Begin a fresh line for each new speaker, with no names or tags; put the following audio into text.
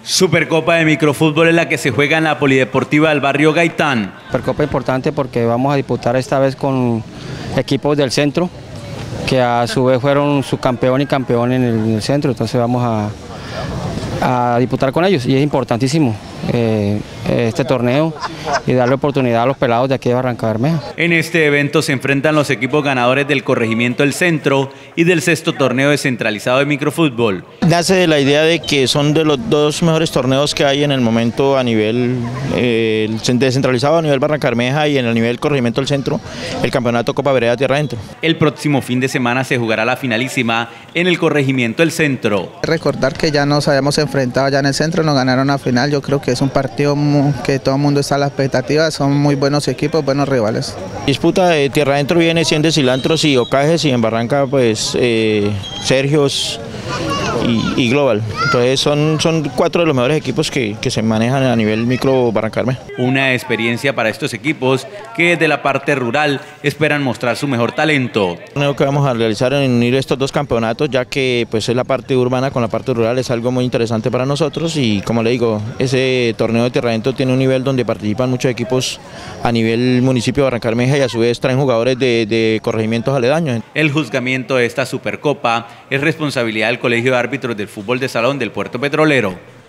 Supercopa de microfútbol es la que se juega en la Polideportiva del barrio Gaitán.
Supercopa importante porque vamos a disputar esta vez con equipos del centro, que a su vez fueron subcampeón y campeón en el centro, entonces vamos a disputar con ellos y es importantísimo este torneo y darle oportunidad a los pelados de aquí de Barrancabermeja.
En este evento se enfrentan los equipos ganadores del corregimiento del centro y del sexto torneo descentralizado de microfútbol.
Nace de la idea de que son de los dos mejores torneos que hay en el momento a nivel descentralizado, a nivel Barrancabermeja y en el nivel corregimiento del centro, el campeonato Copa Vereda Tierra Adentro.
El próximo fin de semana se jugará la finalísima en el corregimiento del centro.
Recordar que ya nos habíamos enfrentado ya en el centro, nos ganaron la final, yo creo que es un partido que todo el mundo está a la expectativa, son muy buenos equipos, buenos rivales.
Disputa de Tierra Adentro viene siendo Cilantros y Ocajes y en Barranca pues Sergios y Global. Entonces son cuatro de los mejores equipos que se manejan a nivel micro Barrancabermeja.
Una experiencia para estos equipos que desde la parte rural esperan mostrar su mejor talento.
El torneo que vamos a realizar en unir estos dos campeonatos, ya que pues es la parte urbana con la parte rural, es algo muy interesante para nosotros y como le digo, ese torneo de Tierra Adentro tiene un nivel donde participan muchos equipos a nivel municipio de Barrancabermeja y a su vez traen jugadores de corregimientos aledaños.
El juzgamiento de esta Supercopa es responsabilidad del Colegio de Árbitros del Fútbol de Salón del Puerto Petrolero.